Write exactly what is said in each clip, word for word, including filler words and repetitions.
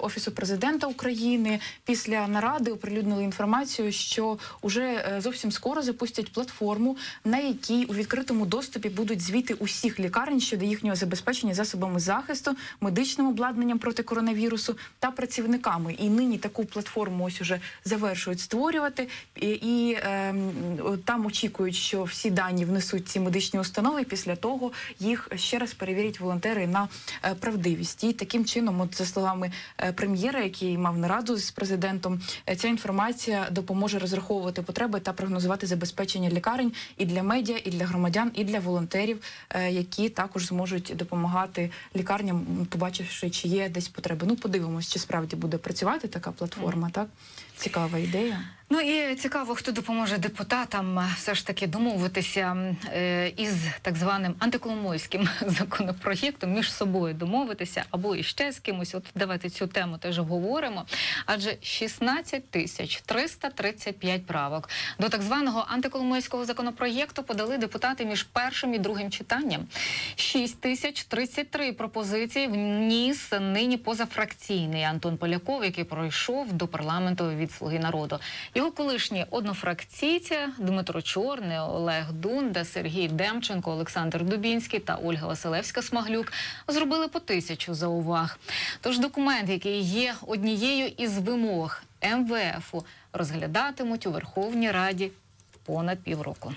Офісу президента України після наради оприлюднили інформацію, що уже зовсім скоро запустять платформу, на якій у відкритому доступі будуть звіти усіх лікарень щодо їхнього забезпечення засобами захисту, медичним обладнанням проти коронавірусу та працівниками. І нині таку платформу ось уже завершують створювати, і, і е, там очікують, що всі дані внесуть ці медичні установи, і після того їх ще раз перевірять волонтери на е, правдивість. І таким чином, от за словами е, прем'єра, який мав нараду з президентом, е, ця інформація допоможе розраховувати потреби та прогнозувати забезпечення лікарень і для медіа, і для громадян, і для волонтерів, е, які також зможуть допомагати лікарням, побачивши, чи є десь потреби. Ну, подивимось, чи справді буде працювати така платформа, так? Цікава ідея. Ну і цікаво, хто допоможе депутатам все ж таки домовитися е, із так званим антиколомойським законопроєктом, між собою домовитися, або іще з кимось. От давайте цю тему теж обговоримо. Адже шістнадцять тисяч триста тридцять п'ять правок до так званого антиколомойського законопроєкту подали депутати між першим і другим читанням. шість тисяч тридцять три пропозиції вніс нині позафракційний Антон Поляков, який пройшов до парламенту від «Слуги народу». Його колишні однофракційці Дмитро Чорний, Олег Дунда, Сергій Демченко, Олександр Дубінський та Ольга Василевська-Смаглюк зробили по тисячу зауваг. Тож документ, який є однією із вимог ем ве ефу, розглядатимуть у Верховній Раді понад півроку.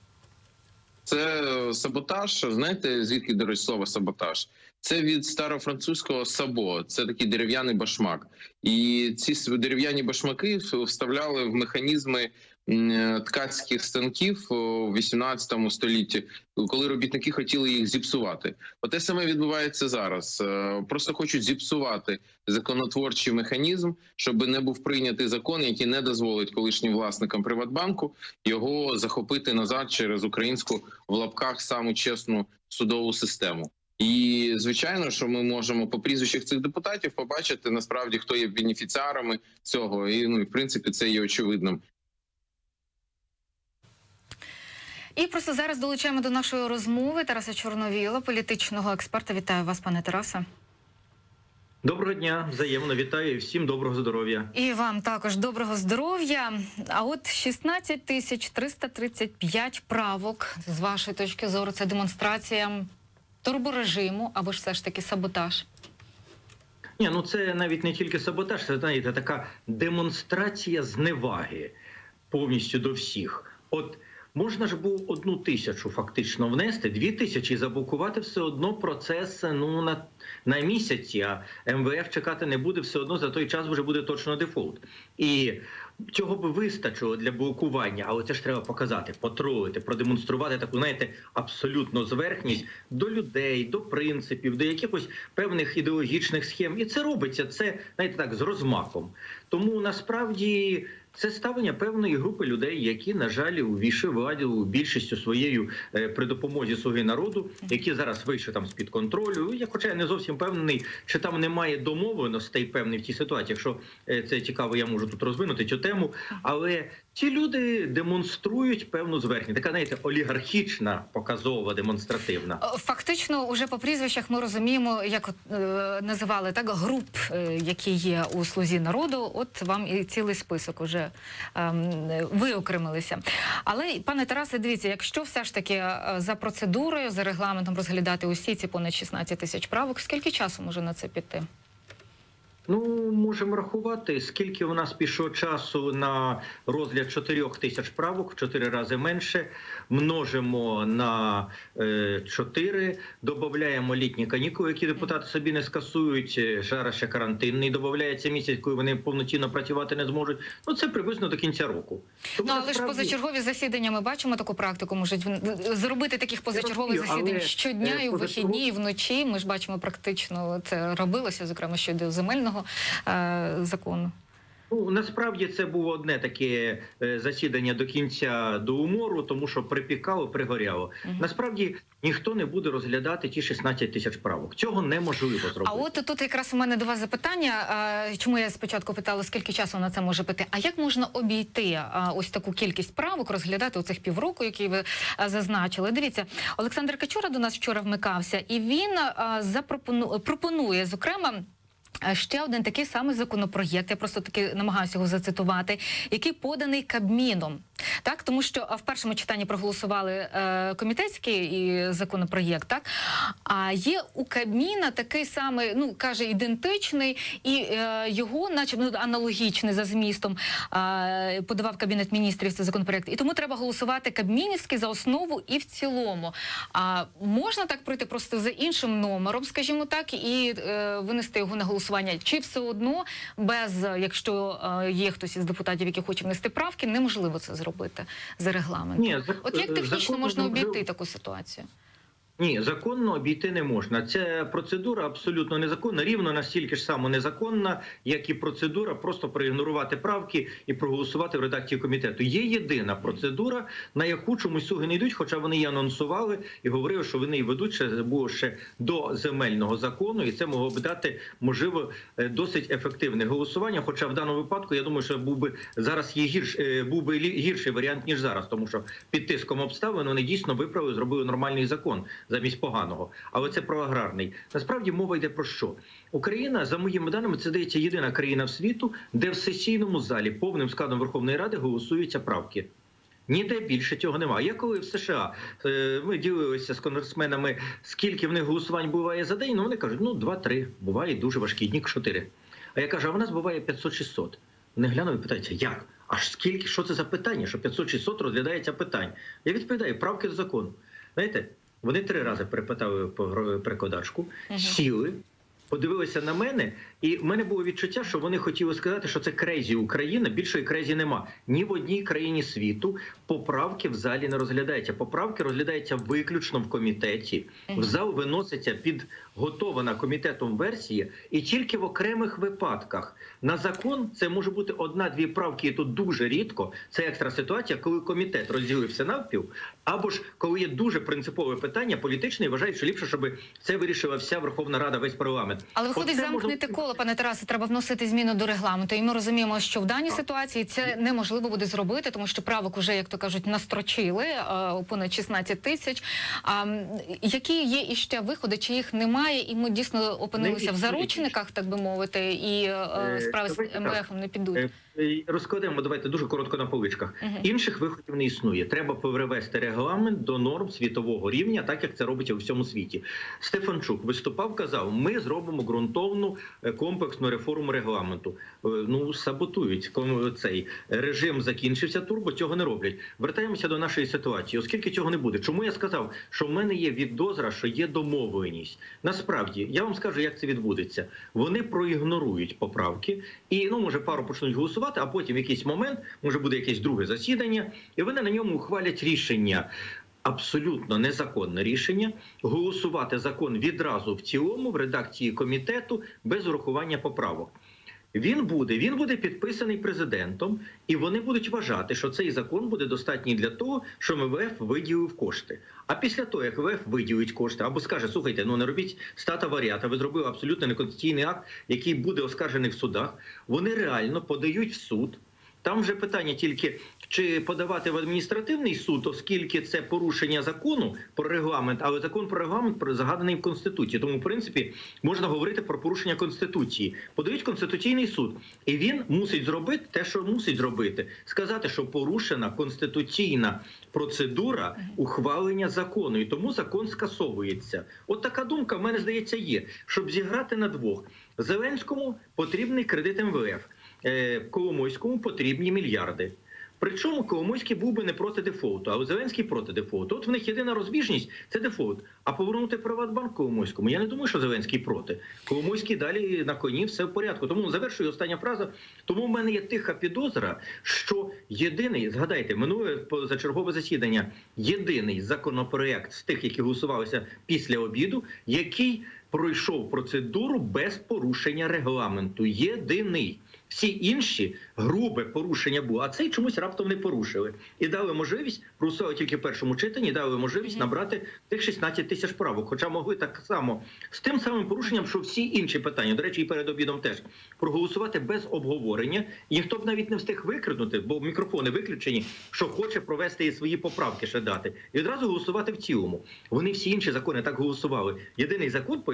Це саботаж, знаєте, звідки, до речі, слово саботаж? Це від старофранцузького сабо, це такий дерев'яний башмак. І ці дерев'яні башмаки вставляли в механізми ткацьких станків у вісімнадцятому столітті, коли робітники хотіли їх зіпсувати. Оте саме відбувається зараз. Просто хочуть зіпсувати законотворчий механізм, щоб не був прийнятий закон, який не дозволить колишнім власникам Приватбанку його захопити назад через українську, в лапках, саму чесну судову систему. І, звичайно, що ми можемо по прізвищах цих депутатів побачити, насправді, хто є бенефіціарами цього. І, ну, і в принципі, це є очевидним. І просто зараз долучаємо до нашої розмови Тараса Чорновіла, політичного експерта. Вітаю вас, пане Тарасе. Доброго дня, взаємно вітаю і всім доброго здоров'я. І вам також доброго здоров'я. А от шістнадцять тисяч триста тридцять п'ять правок, з вашої точки зору, це демонстрація турборежиму або ж все ж таки саботаж? Ні, ну це навіть не тільки саботаж, це, знаєте, така демонстрація зневаги повністю до всіх. От можна ж було одну тисячу фактично внести, дві тисячі заблокувати все одно процес ну, на, на місяці, а ем ве еф чекати не буде, все одно за той час вже буде точно дефолт. І цього би вистачило для блокування, але це ж треба показати, потролити, продемонструвати таку, знаєте, абсолютно зверхність до людей, до принципів, до якихось певних ідеологічних схем. І це робиться, це, знаєте, так, з розмахом. Тому насправді це ставлення певної групи людей, які, на жаль, у віші владі більшістю своєю при допомозі «Слуги народу», які зараз вийшли там з-під контролю. Я, хоча я не зовсім впевнений, чи там немає домовленостей певних в цій ситуації. Якщо це цікаво, я можу тут розвинути цю тему. Але ці люди демонструють певну зверхність. Така, знаєте, олігархічна, показова, демонстративна. Фактично, уже по прізвищах ми розуміємо, як е, називали так, груп, е, які є у «Слузі народу». От вам і цілий список уже е, виокремилися. Але, пане Тарасе, дивіться, якщо все ж таки за процедурою, за регламентом розглядати усі ці понад шістнадцять тисяч правок, скільки часу може на це піти? Ну, можемо рахувати, скільки у нас пішло часу на розгляд чотирьох тисяч правок, в чотири рази менше, множимо на е, чотири, додаємо літні канікули, які депутати собі не скасують, зараз ще карантинний, додається місяць, коли вони повноцінно працювати не зможуть. Ну, це приблизно до кінця року. Тому, ну, але насправді ж позачергові засідання, ми бачимо таку практику, можуть зробити таких позачергових засідань але, щодня і у вихідні, і вночі. Ми ж бачимо, практично це робилося, зокрема, щодо земельного закону. Ну, насправді це було одне таке засідання до кінця, до умору, тому що припікало, пригоряло. Угу. Насправді ніхто не буде розглядати ті шістнадцять тисяч правок. Цього неможливо зробити. А от тут якраз у мене до вас запитання, чому я спочатку питала, скільки часу на це може піти. А як можна обійти ось таку кількість правок, розглядати оцих півроку, які ви зазначили? Дивіться, Олександр Качура до нас вчора вмикався, і він запропонує, пропонує, зокрема, ще один такий самий законопроєкт, я просто таки намагаюся його зацитувати, який поданий Кабміном. Так, тому що в першому читанні проголосували е, комітетський і законопроєкт, так? А є у Кабміна такий самий, ну, каже, ідентичний, і е, його, наче, ну, аналогічний за змістом, е, подавав Кабінет міністрів цей законопроєкт. І тому треба голосувати кабмінівський за основу і в цілому. А можна так пройти просто за іншим номером, скажімо так, і е, винести його на голосування? Чи все одно без, якщо е, є хтось із депутатів, який хоче внести правки, неможливо це зробити? робити за регламентом. Ні, От як технічно закон, можна обійти можливо. таку ситуацію? Ні, законно обійти не можна. Ця процедура абсолютно незаконна, рівно настільки ж само незаконна, як і процедура просто проігнорувати правки і проголосувати в редакції комітету. Є єдина процедура, на яку чомусь слуги не йдуть, хоча вони її анонсували і говорили, що вони її ведуть ще, було ще до земельного закону, і це могло б дати, можливо, досить ефективне голосування. Хоча в даному випадку, я думаю, що був би зараз є гірш, був би гірший варіант, ніж зараз, тому що під тиском обставин вони дійсно виправили, зробили нормальний закон замість поганого. Але це про аграрний. Насправді мова йде про що? Україна, за моїми даними, це, здається, єдина країна в світу, де в сесійному залі повним складом Верховної Ради голосуються правки. Ніде більше цього немає. Я коли в США ми ділилися з конгресменами, скільки в них голосувань буває за день, ну вони кажуть, ну два-три, буває дуже важкі дні, чотири. А я кажу, а в нас буває п'ятсот-шістсот. Вони глянули і питаються, як? Аж скільки? Що це за питання, що п'ятсот-шістсот розглядається питань? Я відповідаю, правки до закону. Знаєте, вони три рази перепитали перекладачку, uh-huh. сіли, подивилися на мене, і в мене було відчуття, що вони хотіли сказати, що це крейзі Україна, більшої крейзі нема. Ні в одній країні світу поправки в залі не розглядаються. Поправки розглядаються виключно в комітеті. В зал виноситься підготована комітетом версія, і тільки в окремих випадках. На закон це може бути одна-дві правки, і тут дуже рідко. Це екстра ситуація, коли комітет розділився навпіл, або ж коли є дуже принципове питання, політичне, і вважають, що ліпше, щоб це вирішила вся Верховна Рада, весь парламент. Але виходить замкнути коло, пане Тарасе, треба вносити зміну до регламенту. І ми розуміємо, що в даній ситуації це неможливо буде зробити, тому що правок уже, як то кажуть, настрочили понад шістнадцять тисяч. А які є іще виходи, чи їх немає, і ми дійсно опинилися в заручниках, так би мовити, і справи з ем ве ефом не підуть? Розкладемо, давайте дуже коротко на поличках. Uh-huh. Інших виходів не існує. Треба перевести регламент до норм світового рівня, так як це робиться у всьому світі. Стефанчук виступав, казав, ми зробимо ґрунтовну комплексну реформу регламенту. Ну, саботують. Цей режим закінчився, турбо цього не роблять. Вертаємося до нашої ситуації. Оскільки цього не буде. Чому я сказав, що в мене є відозра, що є домовленість? Насправді, я вам скажу, як це відбудеться. Вони проігнорують поправки і, ну, може, пару почнуть голосувати, а потім в якийсь момент, може буде якесь друге засідання, і вони на ньому ухвалять рішення, абсолютно незаконне рішення, голосувати закон відразу в цілому в редакції комітету без урахування поправок. Він буде, він буде підписаний президентом, і вони будуть вважати, що цей закон буде достатній для того, що ем ве еф виділив кошти. А після того, як ем ве еф виділить кошти, або скаже, слухайте, ну не робіть стата варіата, ви зробили абсолютно неконституційний акт, який буде оскаржений в судах, вони реально подають в суд. Там вже питання тільки, чи подавати в адміністративний суд, оскільки це порушення закону про регламент, але закон про регламент загаданий в Конституції. Тому, в принципі, можна говорити про порушення Конституції. Подають в Конституційний суд, і він мусить зробити те, що мусить зробити. Сказати, що порушена конституційна процедура ухвалення закону, і тому закон скасовується. От така думка, в мене, здається, є. Щоб зіграти на двох. Зеленському потрібний кредит ем ве еф. Коломойському потрібні мільярди. Причому Коломойський був би не проти дефолту, а Зеленський проти дефолту. От в них єдина розбіжність – це дефолт. А повернути Приватбанк Коломойському, я не думаю, що Зеленський проти. Коломойський далі на коні, все в порядку. Тому завершую остання фраза. Тому в мене є тиха підозра, що єдиний, згадайте, минуле позачергове засідання, єдиний законопроект з тих, які голосувалися після обіду, який пройшов процедуру без порушення регламенту. Єдиний. Всі інші грубе порушення було, а цей чомусь раптом не порушили. І дали можливість, проголосували тільки в першому читанні, дали можливість набрати тих шістнадцять тисяч правок. Хоча могли так само, з тим самим порушенням, що всі інші питання, до речі, і перед обідом теж, проголосувати без обговорення. І ніхто б навіть не встиг викрикнути, бо мікрофони виключені, що хоче провести і свої поправки ще дати. І одразу голосувати в цілому. Вони всі інші закони так голосували. Єдиний закон, по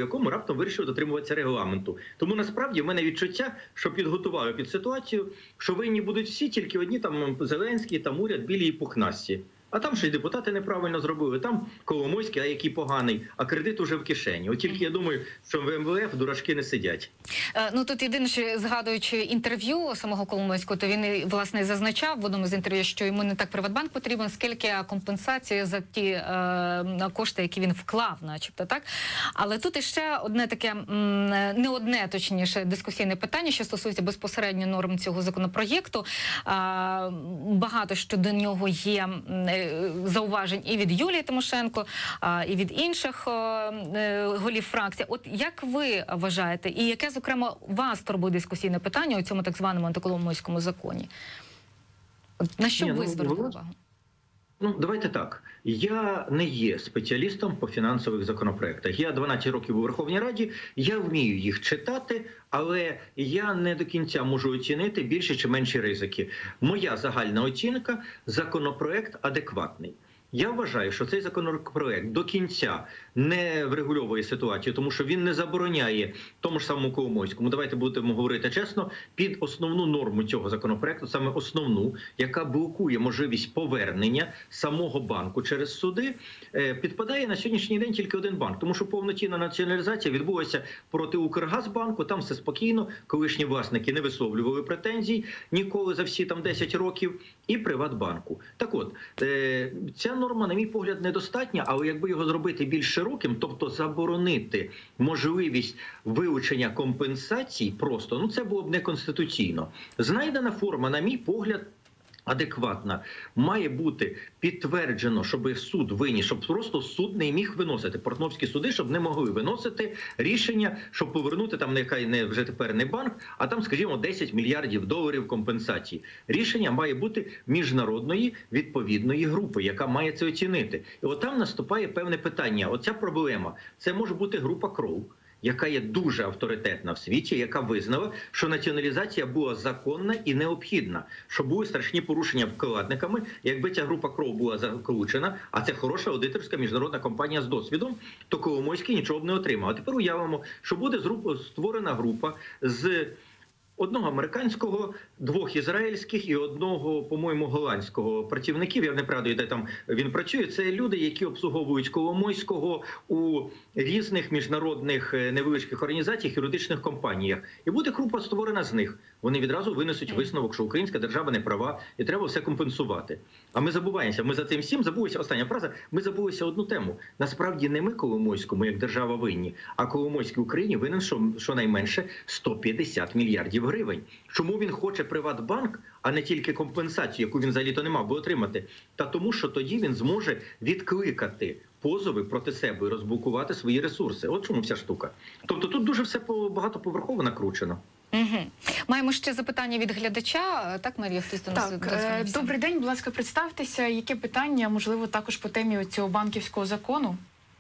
якому раптом вирішив дотримуватися регламенту. Тому насправді в мене відчуття, що підготували під ситуацію, що винні будуть всі, тільки одні там Зеленський, там уряд, білі і пухнасті. А там ще й депутати неправильно зробили, там Коломойський, а який поганий, а кредит уже в кишені. От тільки я думаю, що в ем ве еф дурашки не сидять. Е, ну тут єдине, що згадуючи інтерв'ю самого Коломойського, то він і, власне зазначав в одному з інтерв'ю, що йому не так Приватбанк потрібен, скільки компенсації за ті е, кошти, які він вклав, начебто, так? Але тут іще одне таке, м, не одне, точніше, дискусійне питання, що стосується безпосередньо норм цього законопроєкту. Е, багато що до нього є зауважень і від Юлії Тимошенко, і від інших голів фракцій. От як ви вважаєте, і яке, зокрема, вас турбує дискусійне питання у цьому так званому антиколомойському законі? От на що Ні, ви ну, звернули ну, увагу? Ну, давайте так. Я не є спеціалістом по фінансових законопроектах. Я дванадцять років у Верховній Раді, я вмію їх читати, але я не до кінця можу оцінити більші чи менші ризики. Моя загальна оцінка – законопроект адекватний. Я вважаю, що цей законопроект до кінця не врегульовує ситуацію, тому що він не забороняє тому ж самому Коломойському, давайте будемо говорити чесно, під основну норму цього законопроекту, саме основну, яка блокує можливість повернення самого банку через суди, підпадає на сьогоднішній день тільки один банк. Тому що повноцінна націоналізація відбулася проти Укргазбанку, там все спокійно, колишні власники не висловлювали претензій ніколи за всі там десять років, і Приватбанку. Так от, ця норма, на мій погляд, недостатня, але якби його зробити більш широким, тобто заборонити можливість вилучення компенсацій просто, ну це було б неконституційно. Знайдена форма, на мій погляд, адекватна. Має бути підтверджено, щоб суд винні, щоб просто суд не міг виносити. Портновські суди, щоб не могли виносити рішення, щоб повернути там нехай не вже тепер не банк, а там, скажімо, десять мільярдів доларів компенсації. Рішення має бути міжнародної відповідної групи, яка має це оцінити. І от там наступає певне питання. Оця проблема. Це може бути група Кров, яка є дуже авторитетна в світі, яка визнала, що націоналізація була законна і необхідна, що були страшні порушення вкладниками. Якби ця група Кров була закручена, а це хороша аудиторська міжнародна компанія з досвідом, то Коломойський нічого б не отримав. А тепер уявимо, що буде створена група з одного американського, двох ізраїльських і одного, по-моєму, голландського працівників. Я не пригадую, де там він працює. Це люди, які обслуговують Коломойського у різних міжнародних невеличких організаціях, юридичних компаніях. І буде група створена з них. Вони відразу винесуть висновок, що українська держава не права і треба все компенсувати. А ми забуваємося. Ми за цим всім забулися, остання фраза, ми забулися одну тему. Насправді не ми Коломойському, як держава, винні, а Коломойській Україні винен щонайменше сто п'ятдесят мільярдів гривень. Чому він хоче Приватбанк, а не тільки компенсацію, яку він взагалі-то не мав би отримати? Та тому, що тоді він зможе відкликати позови проти себе і розблокувати свої ресурси. От чому вся штука. Тобто тут дуже все багатоповерхово накручено. Угу. Маємо ще запитання від глядача. Так, Марія, хтось до нас дозвонився? Добрий день, будь ласка, представтеся. Яке питання, можливо, також по темі цього банківського закону?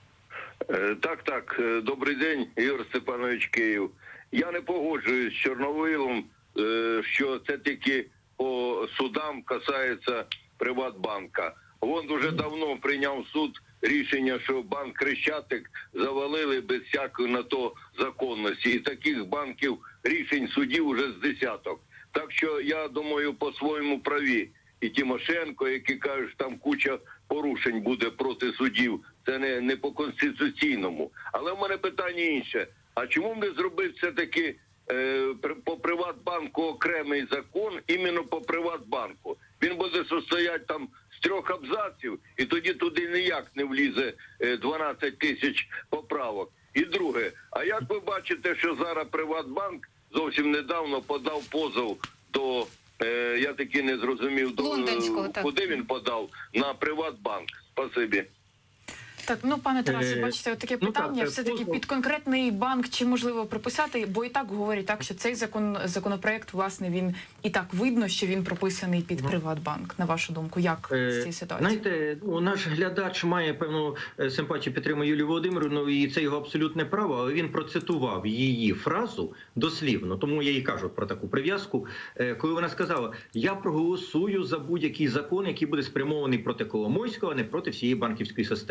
Так, так. Добрий день, Ігор Степанович, Київ. Я не погоджуюсь з Чорновилом, що це тільки по судам касається Приватбанка. Він вже давно прийняв суд рішення, що банк Хрещатик завалили без всякої на то законності. І таких банків рішень судів уже з десяток. Так що я думаю, по-своєму праві. І Тимошенко, які кажуть, що там куча порушень буде проти суддів. Це не, не по конституційному. Але в мене питання інше. А чому не зробив все-таки е, по Приватбанку окремий закон, іменно по Приватбанку? Він буде состояти там з трьох абзаців, і тоді туди ніяк не влізе е, дванадцять тисяч поправок. І друге, а як ви бачите, що зараз Приватбанк зовсім недавно подав позов до, е, я таки не зрозумів, до, куди він подав? На Приватбанк. Спасибі. Так, ну, пане Тарасе, бачите, от таке питання, ну, все-таки під конкретний банк чи можливо приписати, бо і так говорять так, що цей закон, законопроект, власне, він і так видно, що він прописаний під ну. Приватбанк, на вашу думку, як е, з цієї ситуації? Знаєте, ну, наш глядач має певну симпатію, підтримує Юлію Володимирівну, і це його абсолютне право, але він процитував її фразу дослівно, тому я їй кажу про таку прив'язку, коли вона сказала, я проголосую за будь-який закон, який буде спрямований проти Коломойського, а не проти всієї банківської системи.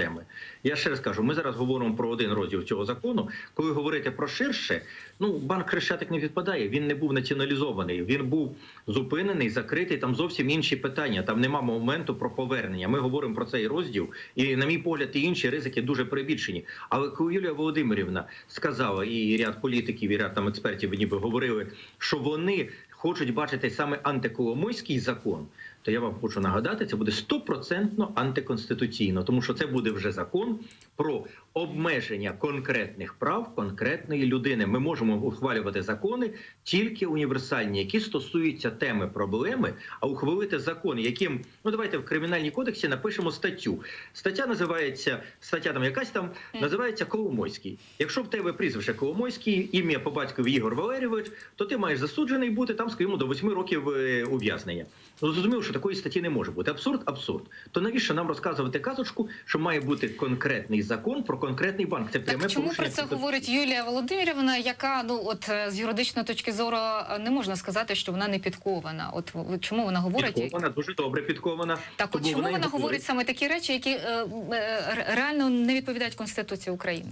Я ще раз кажу, ми зараз говоримо про один розділ цього закону. Коли говорити про ширше, ну, банк Хрещатик не відпадає, він не був націоналізований, він був зупинений, закритий, там зовсім інші питання, там нема моменту про повернення. Ми говоримо про цей розділ, і, на мій погляд, і інші ризики дуже перебільшені. Але коли Юлія Володимирівна сказала, і ряд політиків, і ряд там експертів ніби говорили, що вони хочуть бачити саме антиколомойський закон, то я вам хочу нагадати, це буде стопроцентно антиконституційно, тому що це буде вже закон про обмеження конкретних прав конкретної людини. Ми можемо ухвалювати закони тільки універсальні, які стосуються теми проблеми, а ухвалити закон, яким, ну давайте в Кримінальній кодексі напишемо статтю. Стаття називається, стаття там якась там, називається Коломойський. Якщо в тебе прізвище Коломойський, ім'я по батькові Ігор Валерійович, то ти маєш засуджений бути там, скажімо, до восьми років ув'язнення. Ну, зрозуміло, що такої статті не може бути. Абсурд, абсурд. То навіщо нам розказувати казочку, що має бути конкретний закон про конкретний банк? Це пряме так чому порушення. про це говорить Юлія Володимирівна, яка, ну от з юридичної точки зору не можна сказати, що вона не підкована? От чому вона говорить? Підкована, дуже добре підкована. Так, от чому вона, вона говорить саме такі речі, які е, е, реально не відповідають Конституції України?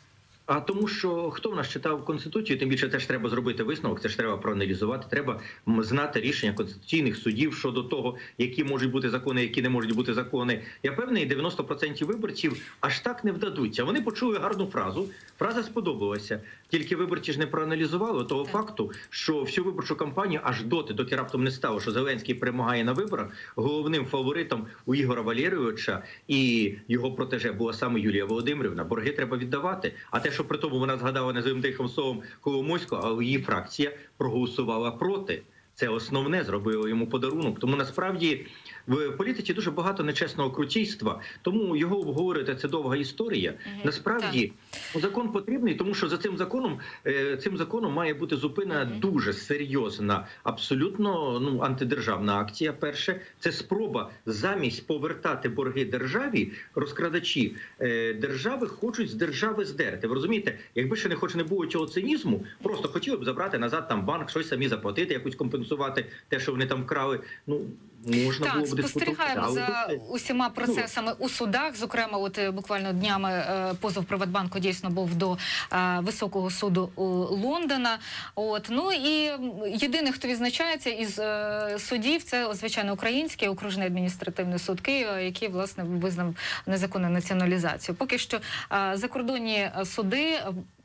А тому, що хто в нас читав Конституцію, тим більше теж треба зробити висновок, це ж треба проаналізувати, треба знати рішення конституційних судів щодо того, які можуть бути закони, які не можуть бути закони. Я певний, дев'яносто відсотків виборців аж так не вдадуться. Вони почули гарну фразу, фраза сподобалася, тільки виборці ж не проаналізували того факту, що всю виборчу кампанію аж доти, доки раптом не стало, що Зеленський перемагає на виборах, головним фаворитом у Ігора Валерійовича і його протеже була саме Юлія Володимирівна. Борги треба віддавати. А те, що при тому вона згадала незовим тихим словом Коломойського, але її фракція проголосувала проти. Це основне, зробило йому подарунок. Тому насправді в політиці дуже багато нечесного крутійства, тому його обговорювати – це довга історія. Угу, насправді так. Закон потрібний, тому що за цим законом, цим законом має бути зупинена угу. дуже серйозна, абсолютно ну, антидержавна акція. Перше, це спроба замість повертати борги державі, розкрадачі держави хочуть з держави здерти. Ви розумієте, якби ще не хоч не було цього цинізму, просто хотіли б забрати назад там банк, щось самі заплатити, якусь компенсувати те, що вони там вкрали. Ну, можна так, було б спостерігаємо за усіма процесами у судах. Зокрема, от буквально днями позов Приватбанку дійсно був до е, Високого суду Лондона. От ну і єдиний, хто відзначається із е, судів, це звичайно український окружний адміністративний суд Києва, який власне визнав незаконну націоналізацію. Поки що е, закордонні суди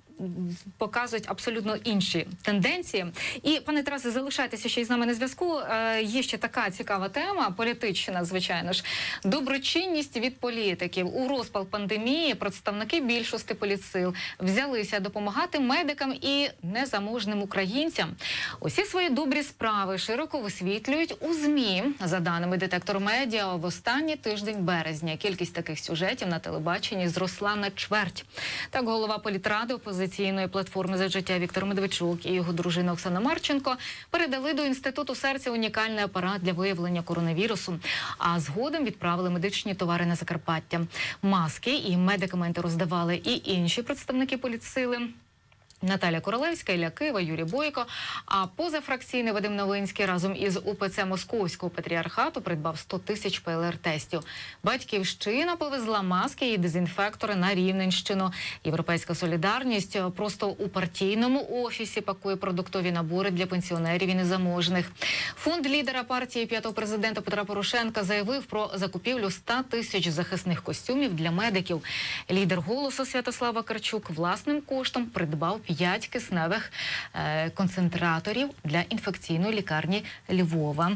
показують абсолютно інші тенденції. І, пане Тарасе, залишайтеся ще із нами на зв'язку. Е, є ще така цікава тема, політична, звичайно ж. Доброчинність від політиків. У розпал пандемії представники більшості політсил взялися допомагати медикам і незаможним українцям. Усі свої добрі справи широко висвітлюють у ЗМІ. За даними «Детектор Медіа», в останній тиждень березня кількість таких сюжетів на телебаченні зросла на чверть. Так, голова політради опозиції опозиційної платформи «За життя» Віктор Медведчук і його дружина Оксана Марченко передали до Інституту серця унікальний апарат для виявлення коронавірусу, а згодом відправили медичні товари на Закарпаття. Маски і медикаменти роздавали і інші представники політсили. Наталя Королевська, Ілля Кива, Юрій Бойко. А позафракційний Вадим Новинський разом із УПЦ Московського патріархату придбав сто тисяч ПЛР-тестів. Батьківщина повезла маски і дезінфектори на Рівненщину. Європейська солідарність просто у партійному офісі пакує продуктові набори для пенсіонерів і незаможних. Фонд лідера партії п'ятого президента Петра Порошенка заявив про закупівлю ста тисяч захисних костюмів для медиків. Лідер «Голосу» Святослав Вакарчук власним коштом придбав п'ять кисневих е, концентраторів для інфекційної лікарні Львова.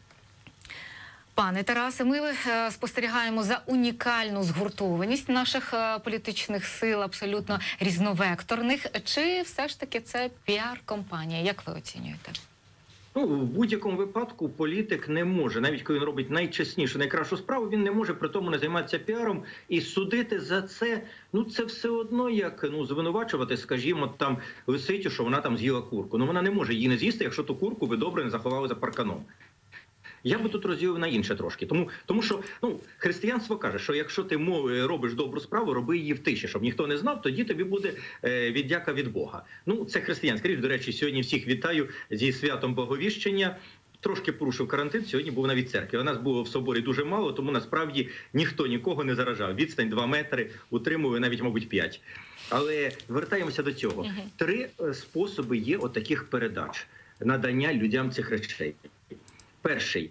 Пане Тарасе, ми е, спостерігаємо за унікальну згуртованість наших е, політичних сил, абсолютно різновекторних. Чи все ж таки це піар-компанія? Як ви оцінюєте? Ну, в будь-якому випадку політик не може, навіть коли він робить найчеснішу, найкращу справу, він не може при тому не займатися піаром і судити за це. Ну, це все одно як ну звинувачувати, скажімо, там Лисицю, що вона там з'їла курку. Ну, вона не може її не з'їсти, якщо ту курку ви добре не заховали за парканом. Я би тут розділив на інше трошки. Тому, тому що ну, християнство каже, що якщо ти робиш добру справу, роби її в тиші, щоб ніхто не знав, тоді тобі буде е, віддяка від Бога. Ну, це християнська річ. До речі, сьогодні всіх вітаю зі святом Благовіщення. трошки порушив карантин, сьогодні був навіть церкві. У нас було в соборі дуже мало, тому насправді ніхто нікого не заражав. Відстань два метри, утримує навіть, мабуть, п'ять. Але вертаємося до цього. Три способи є отаких передач, надання людям цих речей. Перший,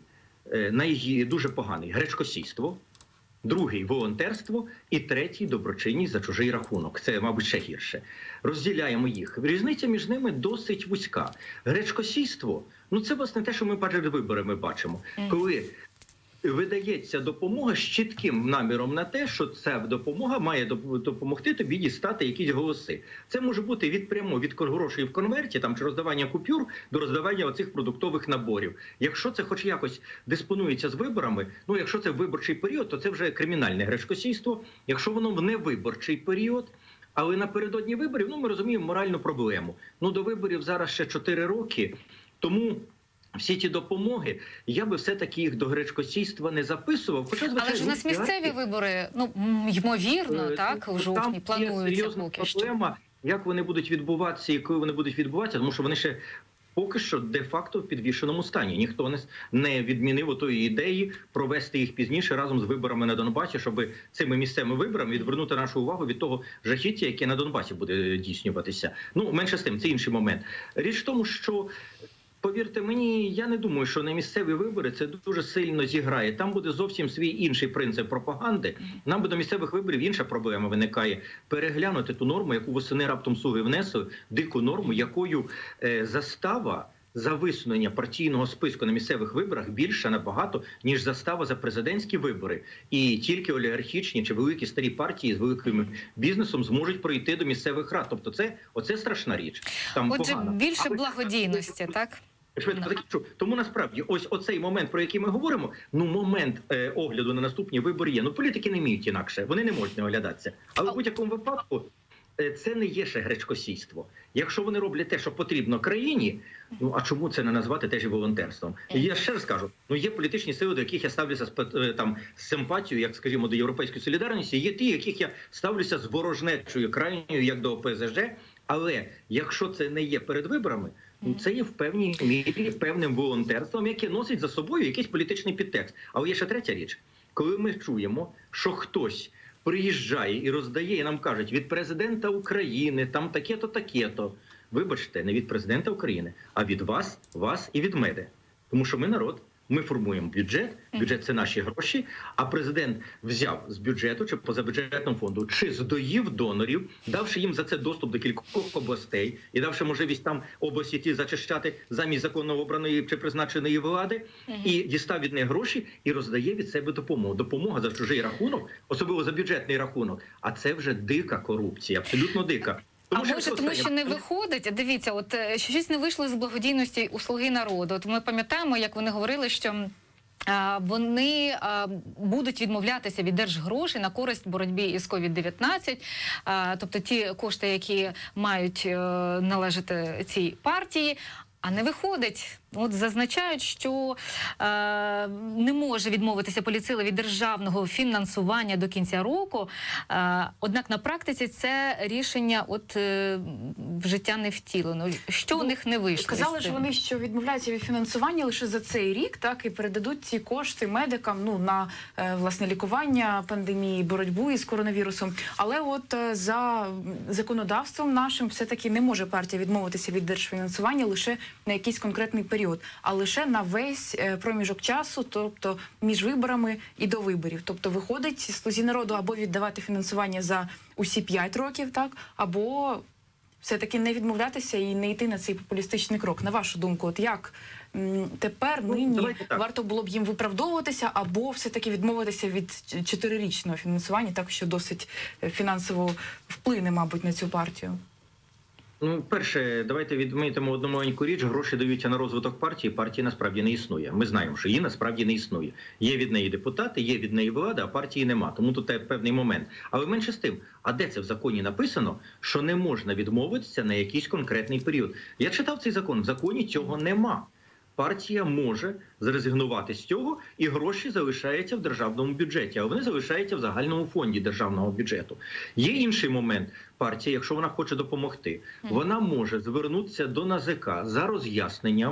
най, дуже поганий – гречкосійство. Другий – волонтерство. І третій – доброчинність за чужий рахунок. Це, мабуть, ще гірше. Розділяємо їх. Різниця між ними досить вузька. Гречкосійство – ну це, власне, те, що ми перед виборами бачимо. Коли видається допомога з чітким наміром на те, що ця допомога має допомогти тобі дістати якісь голоси. Це може бути від прямо від грошей в конверті, там, чи роздавання купюр, до роздавання оцих продуктових наборів. Якщо це хоч якось диспонується з виборами, ну, якщо це виборчий період, то це вже кримінальне гречкосійство. Якщо воно в невиборчий період, але напередодні виборів, ну, ми розуміємо моральну проблему. Ну, до виборів зараз ще чотири роки, тому всі ті допомоги, я би все-таки їх до гречкосійства не записував. Хоча, звичайно, але ж у нас місцеві вибори, ну, ймовірно, е, так, у жовтні плануються поки що. Проблема, як вони будуть відбуватися і коли вони будуть відбуватися, тому що вони ще поки що де-факто в підвішеному стані. Ніхто не, не відмінив отої ідеї провести їх пізніше разом з виборами на Донбасі, щоб цими місцевими виборами відвернути нашу увагу від того жахіття, яке на Донбасі буде дійснюватися. Ну, менше з тим, це інший момент. Річ в тому, що повірте мені, я не думаю, що на місцеві вибори це дуже сильно зіграє. Там буде зовсім свій інший принцип пропаганди. Нам би до місцевих виборів інша проблема виникає. Переглянути ту норму, яку восени раптом Суги внесли, дику норму, якою е, застава за висунення партійного списку на місцевих виборах більша набагато, ніж застава за президентські вибори. І тільки олігархічні чи великі старі партії з великим бізнесом зможуть пройти до місцевих рад. Тобто це, оце страшна річ. Там Отже, погано. більше Але... благодійності, так? Швидко закінчу. Тому насправді ось оцей момент, про який ми говоримо, ну момент е, огляду на наступні вибори є. Ну політики не вміють інакше, вони не можуть не оглядатися. Але в будь-якому випадку е, це не є ще гречкосійство. Якщо вони роблять те, що потрібно країні, ну а чому це не назвати теж і волонтерством? І я ще раз кажу, ну є політичні сили, до яких я ставлюся з, там, з симпатією, як, скажімо, до Європейської солідарності, є ті, яких я ставлюся з ворожнечою крайньою, як до О Пе Зе Же. Але якщо це не є перед виборами, ну, це є в певній мірі певним волонтерством, яке носить за собою якийсь політичний підтекст. Але є ще третя річ. Коли ми чуємо, що хтось приїжджає і роздає, і нам кажуть, від президента України, там таке-то, таке-то. Вибачте, не від президента України, а від вас, вас і від мене. Тому що ми народ. Ми формуємо бюджет, бюджет – це наші гроші, а президент взяв з бюджету чи позабюджетного фонду, чи здоїв донорів, давши їм за це доступ до кількох областей і давши можливість там області ті зачищати замість законно обраної чи призначеної влади, і дістав від них гроші і роздає від себе допомогу. Допомога за чужий рахунок, особливо за бюджетний рахунок, а це вже дика корупція, абсолютно дика. Тому, а може, тому що не виходить, дивіться, от щось не вийшло з благодійності у «Слуги народу». От ми пам'ятаємо, як вони говорили, що а, вони а, будуть відмовлятися від держгрошей на користь боротьбі із ковід дев'ятнадцять, а, тобто ті кошти, які мають а, належати цій партії. А не виходить. От зазначають, що е, не може відмовитися поліцила від державного фінансування до кінця року. Е, однак на практиці це рішення от е, в життя не втілено. Що ну, у них не вийшло? Сказали ж вони, що відмовляються від фінансування лише за цей рік, так, і передадуть ці кошти медикам, ну, на е, власне лікування пандемії, боротьбу із коронавірусом. Але от е, за законодавством нашим все-таки не може партія відмовитися від держфінансування лише на якийсь конкретний період, а лише на весь проміжок часу, тобто між виборами і до виборів. Тобто виходить «Слузі народу» або віддавати фінансування за усі п'ять років, так, або все-таки не відмовлятися і не йти на цей популістичний крок. На вашу думку, от як тепер, ну, нині варто було б їм виправдовуватися або все-таки відмовитися від чотирирічного фінансування, так, що досить фінансово вплине, мабуть, на цю партію? Ну, перше, давайте відмітимо одну маленьку річ. Гроші даються на розвиток партії, партії насправді не існує. Ми знаємо, що її насправді не існує. Є від неї депутати, є від неї влада, а партії нема. Тому тут певний момент. Але менше з тим, а де це в законі написано, що не можна відмовитися на якийсь конкретний період? Я читав цей закон, в законі цього нема. Партія може зрезигнувати з цього, і гроші залишаються в державному бюджеті, а вони залишаються в загальному фонді державного бюджету. Є інший момент. Партія, якщо вона хоче допомогти, вона може звернутися до НАЗК за роз'ясненням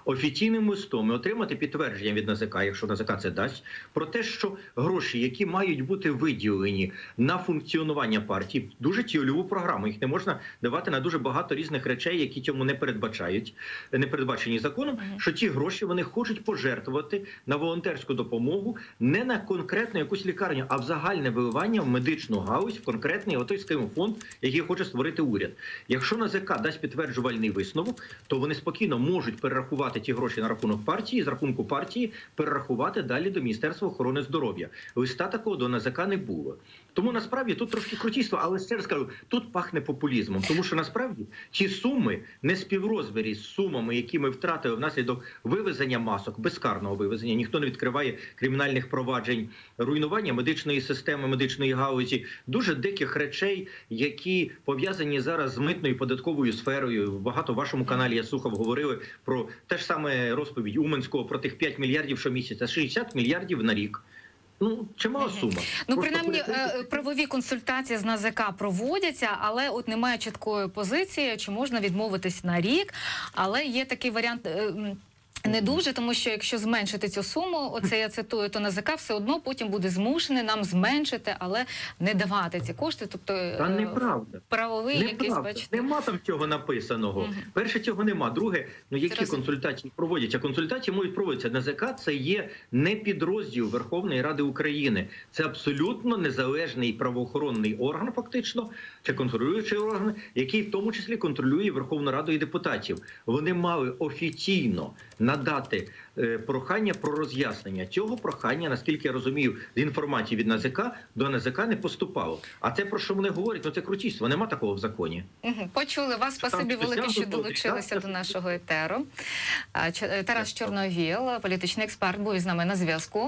офіційним листом і отримати підтвердження від НАЗК, якщо НАЗК це дасть, про те, що гроші, які мають бути виділені на функціонування партії, дуже цільову програму, їх не можна давати на дуже багато різних речей, які цьому не передбачають, не передбачені законом, що ті гроші вони хочуть пожертвувати на волонтерську допомогу не на конкретну якусь лікарню, а в загальне виливання в медичну галузь, в конкретний отой схем фонд, який хоче створити уряд. Якщо НАЗК дасть підтверджувальний висновок, то вони спокійно можуть перерахувати ті гроші на рахунок партії, з рахунку партії перерахувати далі до Міністерства охорони здоров'я. Листа такого до НАЗК не було. Тому насправді тут трошки крутійство, але ще раз скажу, тут пахне популізмом, тому що насправді ці суми не співрозмірі з сумами, які ми втратили внаслідок вивезення масок, безкарного вивезення, ніхто не відкриває кримінальних проваджень, руйнування медичної системи, медичної галузі, дуже диких речей, які пов'язані зараз з митною податковою сферою. Багато в вашому каналі я слухав, говорили про те ж саме розповідь Уманського про тих п'ять мільярдів щомісяця, шістдесят мільярдів на рік. Ну, чимала сума. Ну, Просто принаймні, перекрити. правові консультації з НАЗК проводяться, але от немає чіткої позиції, чи можна відмовитись на рік. Але є такий варіант е, м, не дуже, тому що якщо зменшити цю суму, оце я цитую, то НАЗК все одно потім буде змушений нам зменшити, але не давати ці кошти. Тобто Та е, неправда. правовий якийсь, Неправда. бачите. Нема там цього написаного. Мгм. Перше, цього нема. Друге, ну які Зрозуміло. консультації проводяться? Консультації можуть проводитися. НАЗК – це є не підрозділ Верховної Ради України. Це абсолютно незалежний правоохоронний орган, фактично, чи контролюючий орган, який в тому числі контролює Верховну Раду і депутатів. Вони мали офіційно надати е, прохання про роз'яснення. Цього прохання, наскільки я розумію, з інформації від НАЗК до НАЗК не поступало. А це, про що вони говорять, ну це крутійство, нема такого в законі. Мгм. Почули вас. Що там Спасибі велике, що спеціально долучилися так? до нашого етеру. А, Ч- Тарас Так. Чорновіл, політичний експерт, був із нами на зв'язку.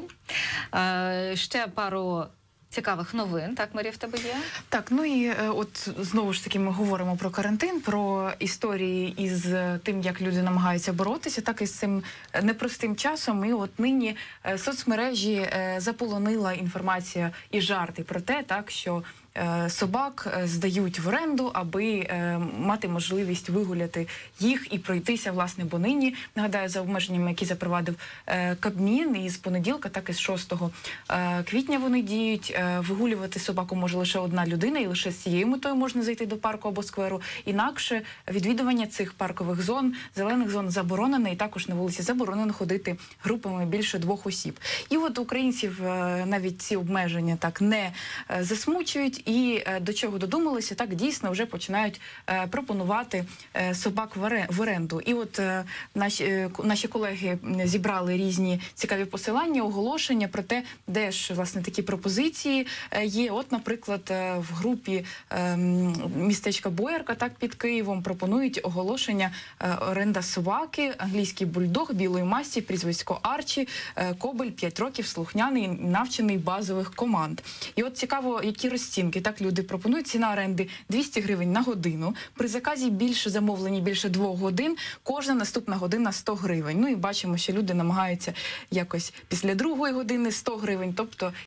Е, Ще пару цікавих новин. Так, Марія, в тебе є? Так, ну і е, от знову ж таки ми говоримо про карантин, про історії із е, тим, як люди намагаються боротися, так і з цим е, непростим часом. І от нині е, соцмережі е, заполонила інформація і жарти про те, так що е, собак е, здають в оренду, аби е, мати можливість вигуляти їх і пройтися, власне, бо нині, нагадаю, за обмеженнями, які запровадив е, Кабмін, і з понеділка, так і з шостого е, квітня вони діють. Е, Вигулювати собаку може лише одна людина, і лише з цією метою можна зайти до парку або скверу. Інакше відвідування цих паркових зон, зелених зон заборонене, і також на вулиці заборонено ходити групами більше двох осіб. І от українців е, навіть ці обмеження так не е, засмучують, і е, до чого додумалися, так дійсно вже починають е, пропонувати е, собак в оре- в оренду. І от е, наші, е, к- наші колеги м, зібрали різні цікаві посилання, оголошення про те, де ж, власне, такі пропозиції е, є. От, наприклад, е, в групі е, м, містечка Боярка, так, під Києвом, пропонують оголошення е, оренда собаки, англійський бульдог, білої масті, прізвисько Арчі, е, Кобель, п'ять років, слухняний, навчений базових команд. І от цікаво, які розцінки. Так, люди пропонують. Ціна оренди двісті гривень на годину. При заказі більше замовлені, більше двох годин. Кожна наступна година сто гривень. Ну і бачимо, що люди намагаються якось після другої години сто гривень. Тобто